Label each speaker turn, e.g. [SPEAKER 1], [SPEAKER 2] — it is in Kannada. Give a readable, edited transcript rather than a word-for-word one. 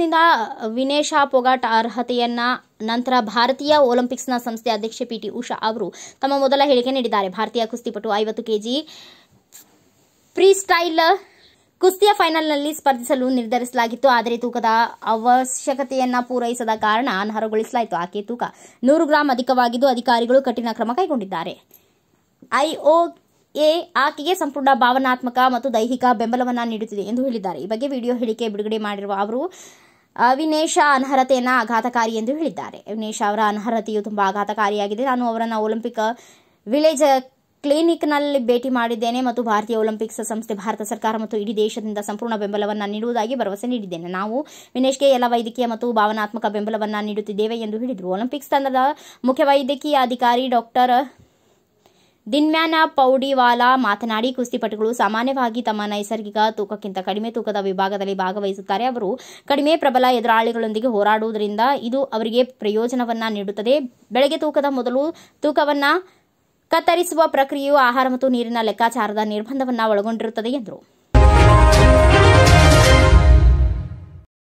[SPEAKER 1] ಕಾಂಗ್ರೆಸ್ನಿಂದ ವಿನೇಶಾ ಫೋಗಾಟ್ ಅರ್ಹತೆಯನ್ನ ನಂತರ ಭಾರತೀಯ ಒಲಿಂಪಿಕ್ಸ್ನ ಸಂಸ್ಥೆ ಅಧ್ಯಕ್ಷೆ ಪಿಟಿ ಉಷಾ ಅವರು ತಮ್ಮ ಮೊದಲ ಹೇಳಿಕೆ ನೀಡಿದ್ದಾರೆ. ಭಾರತೀಯ ಕುಸ್ತಿಪಟು 50 ಕೆಜಿ ಫ್ರೀಸ್ಟೈಲ್ ಕುಸ್ತಿಯ ಫೈನಲ್ನಲ್ಲಿ ಸ್ಪರ್ಧಿಸಲು ನಿರ್ಧರಿಸಲಾಗಿತ್ತು. ಆದರೆ ತೂಕದ ಅವಶ್ಯಕತೆಯನ್ನ ಪೂರೈಸದ ಕಾರಣ ಅನರ್ಹಗೊಳಿಸಲಾಯಿತು. ಆಕೆ ತೂಕ 100 ಗ್ರಾಂ ಅಧಿಕವಾಗಿದ್ದು ಅಧಿಕಾರಿಗಳು ಕಠಿಣ ಕ್ರಮ ಕೈಗೊಂಡಿದ್ದಾರೆ. ಐಒಎ ಆಕೆಗೆ ಸಂಪೂರ್ಣ ಭಾವನಾತ್ಮಕ ಮತ್ತು ದೈಹಿಕ ಬೆಂಬಲವನ್ನು ನೀಡುತ್ತಿದೆ ಎಂದು ಹೇಳಿದ್ದಾರೆ. ಈ ಬಗ್ಗೆ ವಿಡಿಯೋ ಹೇಳಿಕೆ ಬಿಡುಗಡೆ ಮಾಡಿರುವ ಅವರು ವಿನೇಶಾ ಅನರ್ಹತೆಯನ್ನ ಆಘಾತಕಾರಿ ಎಂದು ಹೇಳಿದ್ದಾರೆ. ವಿನೇಶಾ ಅವರ ಅನರ್ಹತೆಯು ತುಂಬಾ ಆಘಾತಕಾರಿಯಾಗಿದೆ. ನಾನು ಅವರನ್ನು ಒಲಿಂಪಿಕ್ ವಿಲೇಜ್ ಕ್ಲಿನಿಕ್ನಲ್ಲಿ ಭೇಟಿ ಮಾಡಿದ್ದೇನೆ ಮತ್ತು ಭಾರತೀಯ ಒಲಿಂಪಿಕ್ಸ್ ಸಂಸ್ಥೆ, ಭಾರತ ಸರ್ಕಾರ ಮತ್ತು ಇಡೀ ದೇಶದಿಂದ ಸಂಪೂರ್ಣ ಬೆಂಬಲವನ್ನು ನೀಡುವುದಾಗಿ ಭರವಸೆ ನೀಡಿದ್ದೇನೆ. ನಾವು ವಿನೇಶ್ಗೆ ಎಲ್ಲ ವೈದ್ಯಕೀಯ ಮತ್ತು ಭಾವನಾತ್ಮಕ ಬೆಂಬಲವನ್ನು ನೀಡುತ್ತಿದ್ದೇವೆ ಎಂದು ಹೇಳಿದರು. ಒಲಿಂಪಿಕ್ಸ್ ತಂಡದ ಮುಖ್ಯ ವೈದ್ಯಕೀಯ ಅಧಿಕಾರಿ ಡಾಕ್ಟರ್ ದಿನ್ಮ್ಯಾನ ಪೌಡಿವಾಲಾ ಮಾತನಾಡಿ, ಕುಸ್ತಿಪಟುಗಳು ಸಾಮಾನ್ಯವಾಗಿ ತಮ್ಮ ನೈಸರ್ಗಿಕ ತೂಕಕ್ಕಿಂತ ಕಡಿಮೆ ತೂಕದ ವಿಭಾಗದಲ್ಲಿ ಭಾಗವಹಿಸುತ್ತಾರೆ. ಅವರು ಕಡಿಮೆ ಪ್ರಬಲ ಎದುರಾಳಿಗಳೊಂದಿಗೆ ಹೋರಾಡುವುದರಿಂದ ಇದು ಅವರಿಗೆ ಪ್ರಯೋಜನವನ್ನ ನೀಡುತ್ತದೆ. ಬೆಳಗ್ಗೆ ತೂಕದ ಮೊದಲು ತೂಕವನ್ನ ಕತ್ತರಿಸುವ ಪ್ರಕ್ರಿಯೆಯು ಆಹಾರ ಮತ್ತು ನೀರಿನ ಲೆಕ್ಕಾಚಾರದ ನಿರ್ಬಂಧವನ್ನು ಒಳಗೊಂಡಿರುತ್ತದೆ ಎಂದರು.